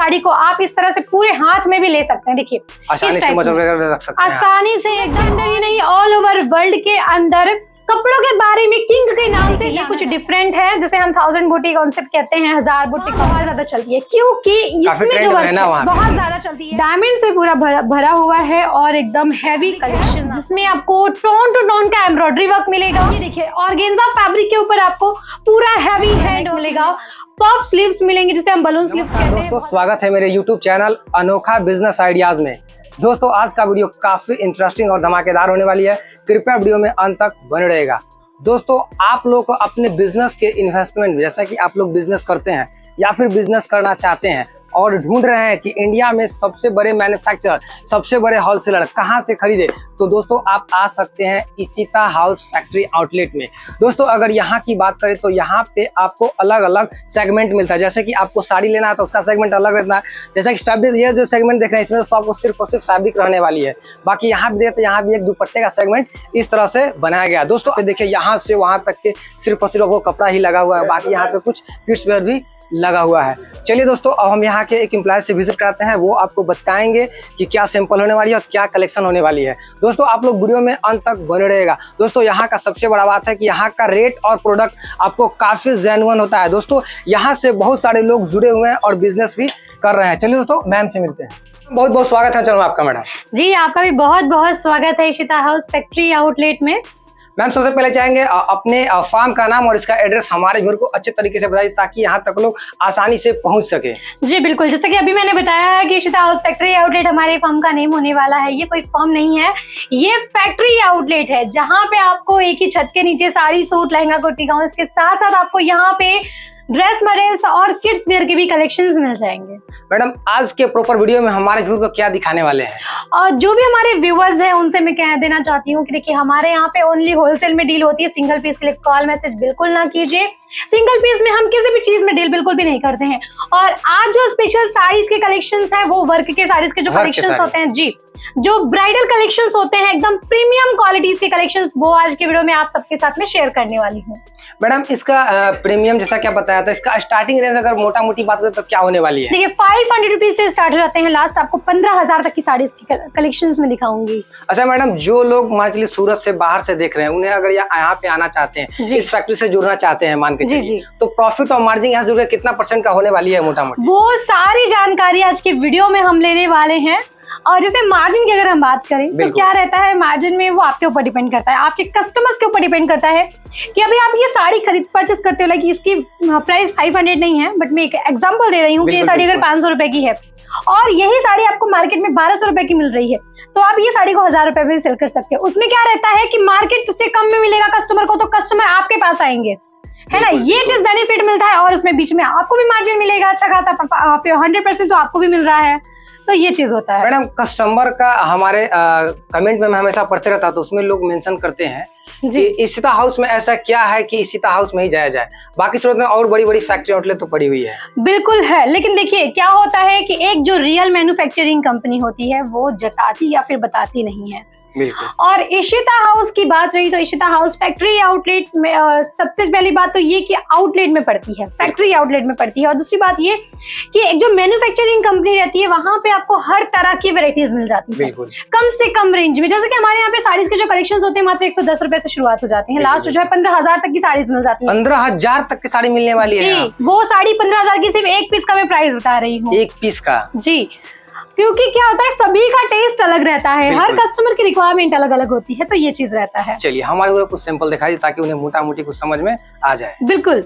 साड़ी को आप इस तरह से पूरे हाथ में भी ले सकते हैं। देखिए आसानी से रख सकते हैं, आसानी से एकदम ही नहीं, ऑल ओवर वर्ल्ड के अंदर कपड़ों के बारे में किंग के नाम से ये कुछ डिफरेंट है, जैसे हम 1000 बूटी कॉन्सेप्ट कहते हैं। 1000 बूटी बहुत ज्यादा चलती है क्योंकि इसमें जो बहुत ज्यादा चलती है, डायमंड से पूरा भरा हुआ है और एकदम हैवी कलेक्शन, जिसमें आपको टोन टू टोन का एम्ब्रॉयडरी वर्क मिलेगा। ये देखिए ऑर्गेन्जा फैब्रिक के ऊपर आपको पूरा हैवी हैंड मिलेगा, पफ स्लीव्स मिलेंगे जिसे हम बलून स्लीव्स कहते हैं। दोस्तों स्वागत है मेरे YouTube channel Anokha business ideas में। दोस्तों आज का वीडियो काफी इंटरेस्टिंग और धमाकेदार होने वाली है, कृपया वीडियो में अंत तक बने रहेगा। दोस्तों आप लोग को अपने बिजनेस के इन्वेस्टमेंट, जैसा कि आप लोग बिजनेस करते हैं या फिर बिजनेस करना चाहते हैं और ढूंढ रहे हैं कि इंडिया में सबसे बड़े मैन्युफैक्चरर, सबसे बड़े होलसेलर कहां से खरीदे, तो दोस्तों आप आ सकते हैं इशिता हाउस फैक्ट्री आउटलेट में। दोस्तों अगर यहाँ की बात करें तो यहाँ पे आपको अलग अलग सेगमेंट मिलता है। जैसे कि आपको साड़ी लेना है तो उसका सेगमेंट अलग रहता है। जैसे कि फैब्रिक, ये जो सेगमेंट देख रहे हैं इसमें तो आपको सिर्फ और सिर्फ फैब्रिक रहने वाली है। बाकी यहाँ भी देखते यहाँ भी एक दुपट्टे का सेगमेंट इस तरह से बनाया गया। दोस्तों देखिए यहाँ से वहां तक के सिर्फ और सिर्फ वो कपड़ा ही लगा हुआ है, बाकी यहाँ पे कुछ किड्स वेयर भी लगा हुआ है। चलिए दोस्तों अब हम यहाँ के एक एम्प्लॉय से विजिट कराते हैं, वो आपको बताएंगे कि क्या सैंपल होने वाली है और क्या कलेक्शन होने वाली है। दोस्तों आप लोग वीडियो में अंत तक बने रहेगा। दोस्तों यहाँ का सबसे बड़ा बात है कि यहाँ का रेट और प्रोडक्ट आपको काफी जेन्युइन होता है। दोस्तों यहाँ से बहुत सारे लोग जुड़े हुए हैं और बिजनेस भी कर रहे हैं। चलिए दोस्तों मैम से मिलते हैं। बहुत बहुत स्वागत है चलो आपका मैडम। जी आपका भी बहुत बहुत स्वागत है इशिता हाउस फैक्ट्री आउटलेट में। मैम सबसे पहले चाहेंगे अपने फार्म का नाम और इसका एड्रेस हमारे व्यूअर को अच्छे तरीके से बताइए ताकि यहाँ तक लोग आसानी से पहुँच सके। जी बिल्कुल, जैसे कि अभी मैंने बताया है कि इशिता हाउस फैक्ट्री आउटलेट हमारे फर्म का नेम होने वाला है। ये कोई फर्म नहीं है, ये फैक्ट्री आउटलेट है जहाँ पे आपको एक ही छत के नीचे साड़ी, सूट, लहंगा, कुर्ती, गाउन, इसके साथ साथ आपको यहाँ पे ड्रेस मटेरियल्स और किड्स वेयर के भी कलेक्शंस मिल जाएंगे। मैडम आज के प्रॉपर वीडियो में हमारे व्यूअर को क्या दिखाने वाले हैं? और जो भी हमारे व्यूअर्स हैं उनसे मैं कह देना चाहती हूँ कि देखिए हमारे यहाँ पे ओनली होलसेल में डील होती है। सिंगल पीस के लिए कॉल मैसेज बिल्कुल ना कीजिए। सिंगल पीस में हम किसी भी चीज में डील बिल्कुल भी नहीं करते हैं। और आज जो स्पेशल साड़ीज के कलेक्शंस हैं वो वर्क के साड़ीज के जो कलेक्शंस होते हैं, जी जो ब्राइडल कलेक्शंस होते हैं एकदम प्रीमियम क्वालिटीज के कलेक्शंस, वो आज के वीडियो में आप सबके साथ में शेयर करने वाली हूँ। मैडम इसका प्रीमियम जैसा क्या बताया था, इसका स्टार्टिंग रेंज अगर मोटा मोटी बात करें तो क्या होने वाली है? देखिए 500 रुपीज से स्टार्ट हो जाते हैं, लास्ट आपको 15,000 तक की साड़ीज की कलेक्शंस में दिखाऊंगी। अच्छा मैडम, जो लोग मान लीजिए सूरत से बाहर से देख रहे हैं, उन्हें अगर यहाँ पे आना चाहते हैं, इस फैक्ट्री से जुड़ना चाहते हैं मान के चलिए, तो प्रॉफिट और मार्जिन यहाँ से जुड़े कितना % का होने वाली है मोटा मोटी? वो सारी जानकारी आज के वीडियो में हम लेने वाले हैं। और जैसे मार्जिन की अगर हम बात करें तो क्या रहता है मार्जिन में, वो आपके ऊपर डिपेंड करता है, आपके कस्टमर्स के ऊपर डिपेंड करता है कि अभी आप ये साड़ी परचेस करते हो, लाइक इसकी प्राइस 500 नहीं है, बट मैं एक एग्जांपल दे रही हूँ कि ये साड़ी अगर 500 रुपए की है और यही साड़ी आपको मार्केट में 1200 रुपए की मिल रही है, तो आप ये साड़ी को 1000 रुपए में सेल कर सकते हो। उसमें क्या रहता है कि मार्केट से कम में मिलेगा कस्टमर को, तो कस्टमर आपके पास आएंगे, है ना, ये चीज बेनिफिट मिलता है। और उसमें बीच में आपको भी मार्जिन मिलेगा अच्छा खासा, 100% तो आपको भी मिल रहा है, तो ये चीज होता है। मैडम कस्टमर का हमारे कमेंट में मैं हमेशा पढ़ते रहता हूं, तो उसमें लोग मेंशन करते हैं कि इशिता हाउस में ऐसा क्या है कि इशिता हाउस में ही जाया जाए, बाकी सूरत में और बड़ी बड़ी फैक्ट्री आउटलेट तो पड़ी हुई है। बिल्कुल है, लेकिन देखिए क्या होता है कि एक जो रियल मैन्युफैक्चरिंग कंपनी होती है वो जताती या फिर बताती नहीं है। और इशिता हाउस की बात रही तो इशिता हाउस फैक्ट्री आउटलेट में सबसे पहली बात तो ये कि आउटलेट में पड़ती है, फैक्ट्री आउटलेट में पड़ती है। और दूसरी बात ये कि एक जो मैन्युफैक्चरिंग कंपनी रहती है वहां पे आपको हर तरह की वैरायटीज मिल जाती है कम से कम रेंज में। जैसे कि हमारे यहाँ पे साड़ीज के जो कलेक्शन होते हैं मात्र 110 रुपए से शुरुआत हो जाते हैं, लास्ट जो है 15,000 तक की साड़ीज मिल जाती है। 15,000 तक की साड़ी मिलने वाली है? जी, वो साड़ी 15,000 की सिर्फ एक पीस का मैं प्राइस बता रही हूँ। एक पीस का? जी, क्योंकि क्या होता है सभी का टेस्ट अलग रहता है, हर कस्टमर की रिक्वायरमेंट अलग अलग होती है, तो ये चीज रहता है। चलिए हमारे कुछ सैंपल दिखाइए ताकि उन्हें मोटा मोटी कुछ समझ में आ जाए। बिल्कुल,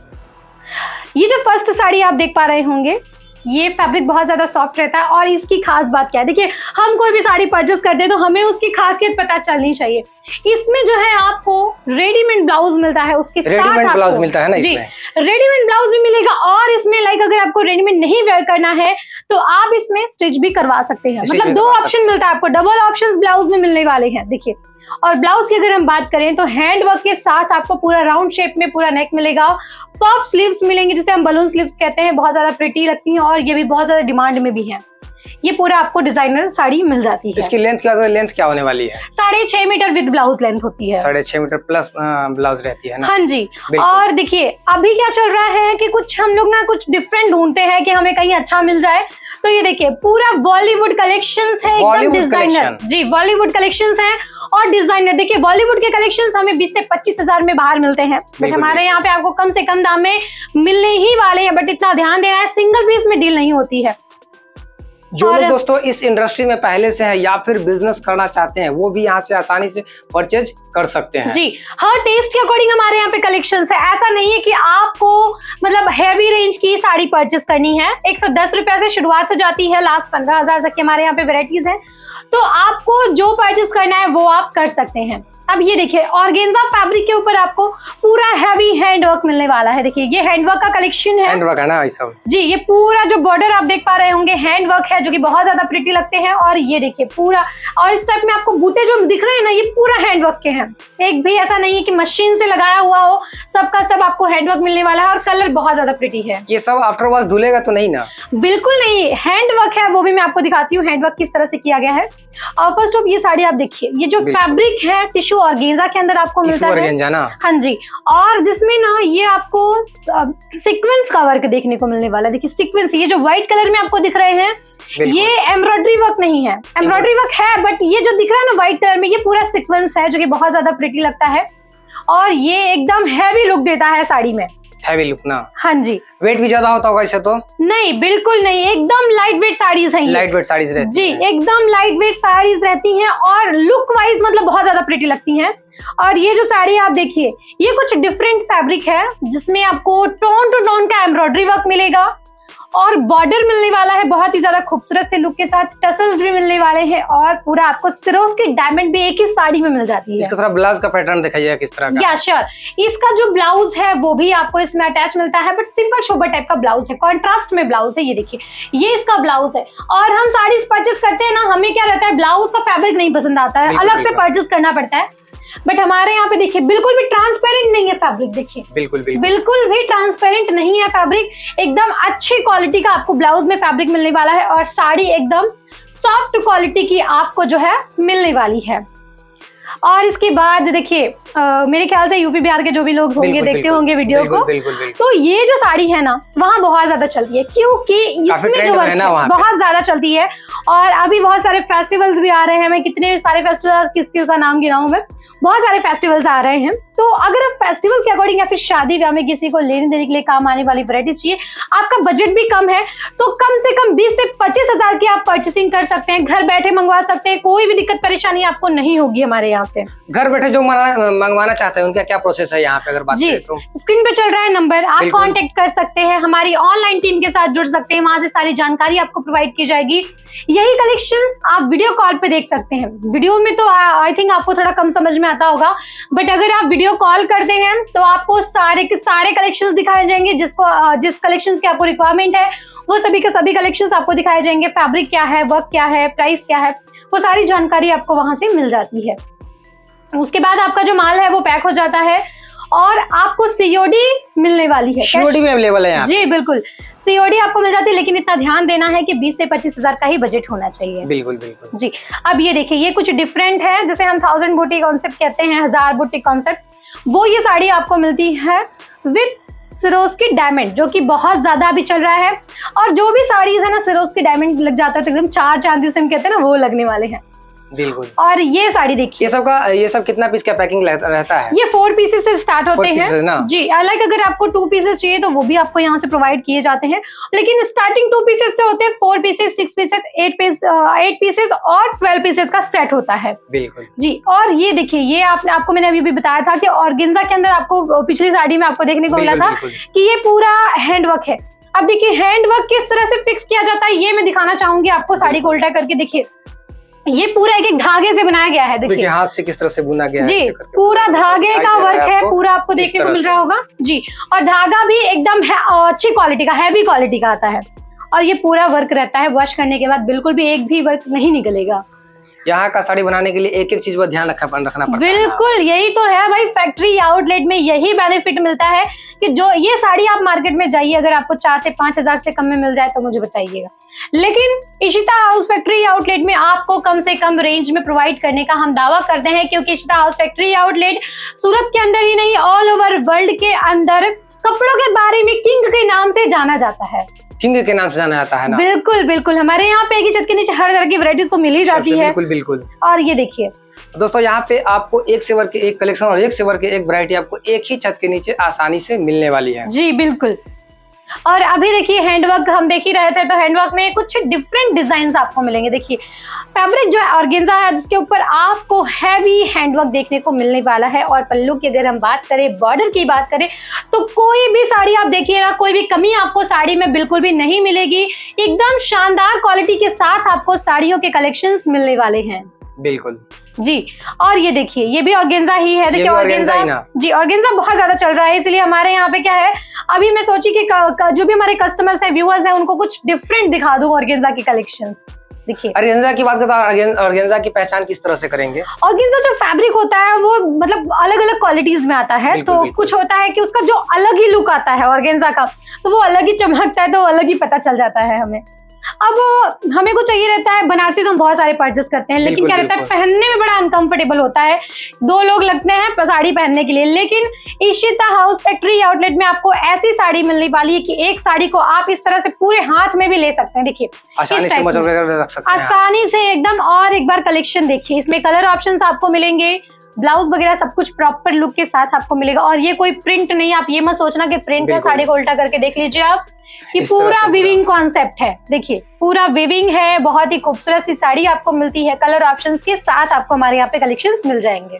ये जो फर्स्ट साड़ी आप देख पा रहे होंगे, ये फैब्रिक बहुत ज्यादा सॉफ्ट रहता है। और इसकी खास बात क्या है, देखिए हम कोई भी साड़ी परचेस करते हैं तो हमें उसकी खासियत पता चलनी चाहिए। इसमें जो है आपको रेडीमेड ब्लाउज मिलता है, उसके साथ रेडीमेड ब्लाउज मिलता है ना? जी, रेडीमेड ब्लाउज भी मिलेगा। और इसमें लाइक अगर आपको रेडीमेड नहीं वेयर करना है तो आप इसमें स्टिच भी करवा सकते हैं, मतलब 2 ऑप्शन मिलता है आपको, डबल ऑप्शंस ब्लाउज में मिलने वाले हैं। देखिए, और ब्लाउज की अगर हम बात करें तो हैंड वर्क के साथ आपको पूरा राउंड शेप में पूरा नेक मिलेगा, पफ स्लीव्स मिलेंगे जिसे हम बलून स्लीव्स कहते हैं, बहुत ज्यादा प्रिटी लगती हैं और ये भी बहुत ज्यादा डिमांड में भी है। ये पूरा आपको डिजाइनर साड़ी मिल जाती है। इसकी लेंथ क्या होने वाली है? 6.5 मीटर विद ब्लाउज लेंथ होती है। 6.5 मीटर प्लस ब्लाउज रहती है ना? हाँ जी। और देखिए अभी क्या चल रहा है कि कुछ हम लोग ना कुछ डिफरेंट ढूंढते हैं कि हमें कहीं अच्छा मिल जाए, तो ये देखिए पूरा बॉलीवुड कलेक्शंस है, एकदम डिजाइनर। जी, बॉलीवुड कलेक्शंस हैं और डिजाइनर। देखिए बॉलीवुड के कलेक्शंस हमें 20 से 25 हजार में बाहर मिलते हैं, बट हमारे यहाँ पे आपको कम से कम दाम में मिलने ही वाले हैं। बट इतना ध्यान देना है, सिंगल पीस में डील नहीं होती है। जो लोग दोस्तों इस इंडस्ट्री में पहले से है या फिर बिजनेस करना चाहते हैं, वो भी यहाँ से आसानी से परचेज कर सकते हैं। जी, हर टेस्ट के अकॉर्डिंग हमारे यहाँ पे कलेक्शंस है। ऐसा नहीं है कि आपको मतलब हैवी रेंज की साड़ी परचेज करनी है। 110 रुपए से शुरुआत हो जाती है, लास्ट 15,000 तक की हमारे यहाँ पे वेराइटीज है। तो आपको जो परचेज करना है वो आप कर सकते हैं। अब ये देखिए ऑर्गेन्जा फैब्रिक के ऊपर आपको पूरा हैवी हैंडवर्क मिलने वाला है। देखिए ये हैंडवर्क का कलेक्शन है। हैंडवर्क है ना ये सब? जी, ये पूरा जो बॉर्डर आप देख पा रहे होंगे हैंडवर्क है, जो कि बहुत ज्यादा प्रिटी लगते हैं। और ये देखिए पूरा, और इस टाइप में आपको बूटे जो दिख रहे हैं ना, ये पूरा हैंडवर्क के हैं। एक भी ऐसा नहीं है कि मशीन से लगाया हुआ हो, सबका सब आपको हैंडवर्क मिलने वाला है। और कलर बहुत ज्यादा प्रिटी है। ये सब आफ्टर वॉश धुलेगा तो नहीं ना? बिल्कुल नहीं, हैंडवर्क है। वो भी मैं आपको दिखाती हूँ हैंडवर्क किस तरह से किया गया है। और फर्स्ट ऑफ ये साड़ी आप देखिए, ये जो फैब्रिक है टिश्यू ऑर्गेन्जा के अंदर आपको मिलता है ना? हाँ जी। और जिसमें ना ये आपको सीक्वेंस का वर्क देखने को मिलने वाला है। देखिए सीक्वेंस, ये जो व्हाइट कलर में आपको दिख रहे हैं, ये एम्ब्रॉयडरी वर्क नहीं है। एम्ब्रॉयडरी वर्क है, बट ये जो दिख रहा है ना व्हाइट कलर में, ये पूरा सीक्वेंस है, जो कि बहुत ज्यादा प्रिटी लगता है। और ये एकदम हैवी लुक देता है साड़ी में। हैवी लुक ना? हाँ जी। वेट भी ज्यादा होता होगा इससे तो? नहीं, बिल्कुल नहीं, एकदम लाइट वेट साड़ीज हैं। लाइट वेट साड़ीज रहती जी, एकदम लाइट वेट साड़ीज रहती हैं और लुक वाइज मतलब बहुत ज्यादा प्रिटी लगती हैं। और ये जो साड़ी आप देखिए, ये कुछ डिफरेंट फैब्रिक है, जिसमें आपको टोन टू टोन का एम्ब्रॉयडरी वर्क मिलेगा और बॉर्डर मिलने वाला है बहुत ही ज्यादा खूबसूरत से लुक के साथ। टसल्स भी मिलने वाले हैं और पूरा आपको सिरोस्की डायमंड भी एक ही साड़ी में मिल जाती है। इसका थोड़ा ब्लाउज का पैटर्न दिखाइए किस तरह का? या श्योर। इसका जो ब्लाउज है वो भी आपको इसमें अटैच मिलता है, बट सिंपल शोबर टाइप का ब्लाउज है, कॉन्ट्रास्ट में ब्लाउज है। ये देखिए ये इसका ब्लाउज है। और हम साड़ी परचेज करते हैं ना, हमें क्या रहता है, ब्लाउज का फैब्रिक नहीं पसंद आता है, अलग से परचेज करना पड़ता है। बट हमारे यहाँ पे देखिए बिल्कुल भी ट्रांसपेरेंट नहीं है फैब्रिक। देखिए बिल्कुल भी ट्रांसपेरेंट नहीं है फैब्रिक। एकदम अच्छी क्वालिटी का आपको ब्लाउज में फैब्रिक मिलने वाला है और साड़ी एकदम सॉफ्ट क्वालिटी की आपको जो है मिलने वाली है। और इसके बाद देखिए मेरे ख्याल से यूपी बिहार के जो भी लोग होंगे देखते होंगे वीडियो को, तो ये जो साड़ी है ना वहाँ बहुत ज्यादा चलती है, क्योंकि इसमें जो बहुत ज्यादा चलती है। और अभी बहुत सारे फेस्टिवल्स भी आ रहे हैं। मैं कितने सारे फेस्टिवल किसका नाम गिनाऊं मैं, बहुत सारे फेस्टिवल्स आ रहे हैं। तो अगर आप फेस्टिवल के अकॉर्डिंग या फिर शादी ब्याह में किसी को लेने देने के लिए काम आने वाली वैरायटीज चाहिए, आपका बजट भी कम है, तो कम से कम 20 से 25 हजार की आप परचेसिंग कर सकते हैं। घर बैठे मंगवा सकते हैं, कोई भी दिक्कत परेशानी आपको नहीं होगी हमारे यहाँ से। घर बैठे जो मंगवाना चाहते हैं उनका क्या प्रोसेस है यहाँ पे अगर बात करें तो? स्क्रीन पे चल रहा है नंबर, आप कांटेक्ट कर सकते हैं, हमारी ऑनलाइन टीम के साथ जुड़ सकते हैं, वहां से सारी जानकारी आपको प्रोवाइड की जाएगी। यही कलेक्शंस आप वीडियो कॉल पे देख सकते हैं। वीडियो में तो आई थिंक आपको थोड़ा कम समझ में आता होगा, बट अगर आप वीडियो कॉल करते हैं तो आपको सारे के सारे कलेक्शंस दिखाए जाएंगे। जिस कलेक्शंस की आपको रिक्वायरमेंट है वो सभी के सभी कलेक्शंस आपको दिखाए जाएंगे। फैब्रिक क्या है, वर्क क्या है, प्राइस क्या है, वो सारी जानकारी आपको वहां से मिल जाती है। उसके बाद आपका जो माल है वो पैक हो जाता है और आपको सीओडी मिलने वाली है। सीओडी भी अवेलेबल है यहाँ? जी बिल्कुल, सीओडी आपको मिल जाती है, लेकिन इतना ध्यान देना है कि 20 से 25 हजार का ही बजट होना चाहिए। बिल्कुल जी। अब ये देखिए ये कुछ डिफरेंट है, जैसे हम 1000 बूटी कॉन्सेप्ट कहते हैं, 1000 बूटी कॉन्सेप्ट, वो ये साड़ी आपको मिलती है विद सिरोस्की डायमंड, जो कि बहुत ज्यादा अभी चल रहा है। और जो भी साड़ीज है ना सिरोस्की डायमंड लग जाता है तो एकदम चार चांद जिसे हम कहते हैं ना, वो लगने वाले हैं। बिल्कुल। और ये साड़ी देखिए, ये सब कितना पीस का पैकिंग रहता है? ये 4 पीसेस से स्टार्ट होते हैं ना? जी। लाइक अगर आपको 2 पीसेस चाहिए तो वो भी आपको यहाँ से प्रोवाइड किए जाते हैं, लेकिन स्टार्टिंग 2 पीसेस से होते हैं। 4 पीसेस, 6 पीसेस, 8 पीसेस और 12 पीसेस का सेट होता है। बिल्कुल जी। और ये देखिए ये आपको मैंने अभी भी बताया था कि ऑर्गेन्जा के अंदर आपको पिछली साड़ी में आपको देखने को मिला था कि ये पूरा हैंडवर्क है। अब देखिए हैंडवर्क किस तरह से फिक्स किया जाता है ये मैं दिखाना चाहूंगी आपको। साड़ी को उल्टा करके देखिए, ये पूरा एक धागे से बनाया गया है। देखिए हाथ से किस तरह से बुना गया है जी, पूरा धागे का वर्क है, पूरा आपको देखने को मिल रहा होगा जी। और धागा भी एकदम अच्छी क्वालिटी का, हैवी क्वालिटी का आता है और ये पूरा वर्क रहता है। वॉश करने के बाद बिल्कुल भी एक भी वर्क नहीं निकलेगा। यहाँ का साड़ी बनाने के लिए एक एक चीज पर ध्यान रखना पड़ता है। बिल्कुल, यही तो है भाई, फैक्ट्री आउटलेट में यही बेनिफिट मिलता है कि जो ये साड़ी आप मार्केट में जाइए, अगर आपको 4 से 5 हजार से कम में मिल जाए तो मुझे बताइएगा, लेकिन इशिता हाउस फैक्ट्री आउटलेट में आपको कम से कम रेंज में प्रोवाइड करने का हम दावा करते हैं, क्योंकि Ishita house factory outlet Surat के अंदर ही नहीं, ऑल ओवर वर्ल्ड के अंदर कपड़ों के बारे में किंग के नाम से जाना जाता है। किंग के नाम से जाना जाता है ना? बिल्कुल बिल्कुल, हमारे यहाँ पे एक ही छत के नीचे हर तरह की वैरायटीज तो मिल ही जाती है। बिल्कुल बिल्कुल। और ये देखिए दोस्तों, यहाँ पे आपको एक से बढ़ के एक कलेक्शन और एक से बढ़ के एक वैरायटी आपको एक ही छत के नीचे आसानी से मिलने वाली है। जी बिल्कुल। और अभी देखिए हैंडवर्क हम देख ही रहे थे, तो हैंडवर्क में कुछ डिफरेंट डिजाइन आपको मिलेंगे। देखिए फैब्रिक जो है ऑर्गेन्जा है, जिसके ऊपर आपको हैवी हैंडवर्क देखने को मिलने वाला है। और पल्लू की अगर हम बात करें, बॉर्डर की बात करें, तो कोई भी साड़ी आप देखिए ना, कोई भी कमी आपको साड़ी में बिल्कुल भी नहीं मिलेगी। एकदम शानदार क्वालिटी के साथ आपको साड़ियों के कलेक्शंस मिलने वाले हैं। बिल्कुल जी। और ये देखिए ये भी ऑर्गेन्जा ही है। देखिए ऑर्गेन्जा जी, ऑर्गेन्जा बहुत ज्यादा चल रहा है, इसलिए हमारे यहाँ पे क्या है, अभी मैं सोची कि जो भी हमारे कस्टमर्स हैं, व्यूअर्स हैं, उनको कुछ डिफरेंट दिखा दूं ऑर्गेन्जा की कलेक्शंस। देखिए ऑर्गेन्जा की बात करते हैं, ऑर्गेन्जा की पहचान किस तरह से करेंगे? ऑर्गेन्जा जो फैब्रिक होता है वो मतलब अलग अलग क्वालिटीज में आता है। तो कुछ होता है कि उसका जो अलग ही लुक आता है ऑर्गेन्जा का, तो वो अलग ही चमकता है, तो अलग ही पता चल जाता है हमें। अब हमें को चाहिए रहता है बनारसी, तो हम बहुत सारे परचेस करते हैं, लेकिन क्या रहता है पहनने में बड़ा अनकंफर्टेबल होता है, 2 लोग लगते हैं साड़ी पहनने के लिए। लेकिन इशिता हाउस फैक्ट्री आउटलेट में आपको ऐसी साड़ी मिलने वाली है कि एक साड़ी को आप इस तरह से पूरे हाथ में भी ले सकते हैं। देखिए आसानी से एकदम। और एक बार कलेक्शन देखिए, इसमें कलर ऑप्शंस आपको मिलेंगे, ब्लाउज वगैरह सब कुछ प्रॉपर लुक के साथ आपको मिलेगा। और ये कोई प्रिंट नहीं, आप ये मत सोचना कि प्रिंट है, साड़ी को उल्टा करके देख लीजिए आप, कि पूरा वीविंग कॉन्सेप्ट है। देखिए पूरा वीविंग है, बहुत ही खूबसूरत सी साड़ी आपको मिलती है, कलर ऑप्शंस के साथ आपको हमारे यहाँ पे कलेक्शंस मिल जाएंगे।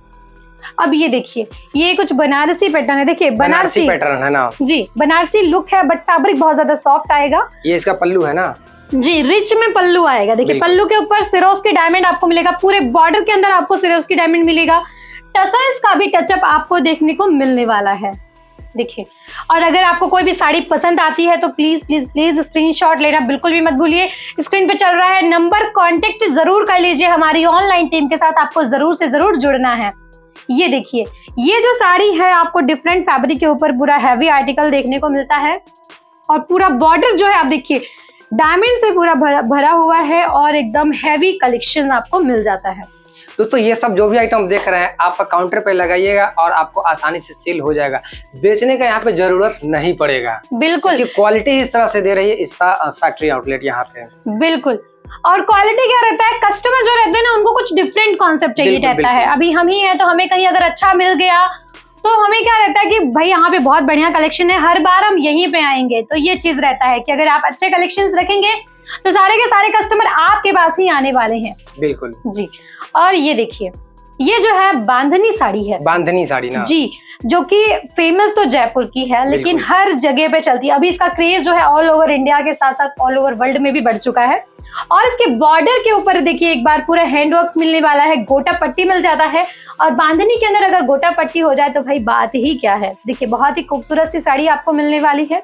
अब ये देखिए ये कुछ बनारसी पैटर्न है। देखिए बनारसी पैटर्न है ना जी, बनारसी लुक है, बट फैब्रिक बहुत ज्यादा सॉफ्ट आएगा। ये इसका पल्लू है ना जी, रिच में पल्लू आएगा। देखिए पल्लू के ऊपर सिरोस्की डायमंड आपको मिलेगा, पूरे बॉर्डर के अंदर आपको सिरोस्की डायमंड मिलेगा। टसल्स का भी टचअप आपको देखने को मिलने वाला है। देखिए, और अगर आपको कोई भी साड़ी पसंद आती है तो प्लीज प्लीज प्लीज स्क्रीनशॉट लेना बिल्कुल भी मत भूलिए। स्क्रीन पे चल रहा है नंबर, कांटेक्ट जरूर कर लीजिए, हमारी ऑनलाइन टीम के साथ आपको जरूर से जरूर जुड़ना है। ये देखिए ये जो साड़ी है आपको डिफरेंट फैब्रिक के ऊपर पूरा हैवी आर्टिकल देखने को मिलता है, और पूरा बॉर्डर जो है आप देखिए डायमंड से पूरा भरा हुआ है, और एकदम हैवी कलेक्शन आपको मिल जाता है। दोस्तों ये सब जो भी आइटम देख रहे हैं आप काउंटर पे लगाइएगा और आपको आसानी से सेल हो जाएगा, बेचने का यहाँ पे जरूरत नहीं पड़ेगा। बिल्कुल, क्योंकि क्वालिटी इस तरह से दे रही है इसका फैक्ट्री आउटलेट यहाँ पे। बिल्कुल, और क्वालिटी क्या रहता है, कस्टमर जो रहते हैं ना उनको कुछ डिफरेंट कॉन्सेप्ट चाहिए रहता है। अभी हम ही है तो हमें कहीं अगर अच्छा मिल गया तो हमें क्या रहता है कि भाई यहाँ पे बहुत बढ़िया कलेक्शन है, हर बार हम यहीं पे आएंगे। तो ये चीज रहता है कि अगर आप अच्छे कलेक्शंस रखेंगे तो सारे के सारे कस्टमर आपके पास ही आने वाले हैं। बिल्कुल जी। और ये देखिए ये जो है बांधनी साड़ी है, बांधनी साड़ी ना जी, जो कि फेमस तो जयपुर की है, लेकिन हर जगह पे चलती है। अभी इसका क्रेज जो है ऑल ओवर इंडिया के साथ साथ ऑल ओवर वर्ल्ड में भी बढ़ चुका है। और इसके बॉर्डर के ऊपर देखिए एक बार पूरा हैंडवर्क मिलने वाला है, गोटा पट्टी मिल जाता है, और बांधनी के अंदर अगर गोटा पट्टी हो जाए तो भाई बात ही क्या है। देखिए बहुत ही खूबसूरत सी साड़ी आपको मिलने वाली है।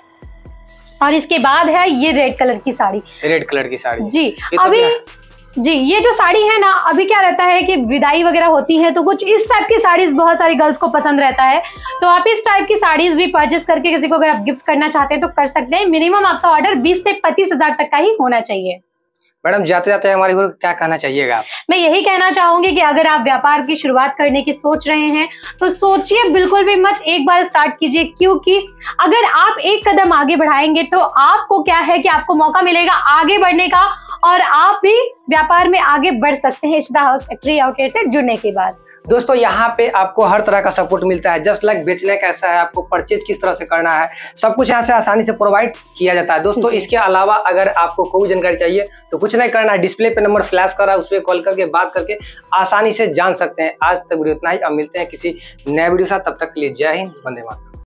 और इसके बाद है ये रेड कलर की साड़ी, रेड कलर की साड़ी जी। अभी जी ये जो साड़ी है ना, अभी क्या रहता है कि विदाई वगैरह होती है तो कुछ इस टाइप की साड़ीज बहुत सारी गर्ल्स को पसंद रहता है, तो आप इस टाइप की साड़ीज भी परचेस करके किसी को अगर आप गिफ्ट करना चाहते हैं तो कर सकते हैं। मिनिमम आपका ऑर्डर 20 से 25 हजार तक का ही होना चाहिए। मैडम जाते जाते हमारे को क्या कहना चाहिएगा आप? मैं यही कहना चाहूंगी कि अगर आप व्यापार की शुरुआत करने की सोच रहे हैं तो सोचिए बिल्कुल भी मत, एक बार स्टार्ट कीजिए, क्योंकि अगर आप एक कदम आगे बढ़ाएंगे तो आपको क्या है कि आपको मौका मिलेगा आगे बढ़ने का, और आप भी व्यापार में आगे बढ़ सकते हैं इशिता हाउस फैक्ट्री आउटलेट से जुड़ने के बाद। दोस्तों यहाँ पे आपको हर तरह का सपोर्ट मिलता है, जस्ट लाइक बेचने कैसा है, आपको परचेज किस तरह से करना है, सब कुछ यहाँ से आसानी से प्रोवाइड किया जाता है। दोस्तों इसके अलावा अगर आपको कोई जानकारी चाहिए तो कुछ नहीं करना है, डिस्प्ले पे नंबर फ्लैश कर रहा है, उस पर कॉल करके बात करके आसानी से जान सकते हैं। आज तक वीडियो इतना ही, अब मिलते हैं किसी नए वीडियो साथ, तब तक के लिए जय हिंद, वंदे मातरम।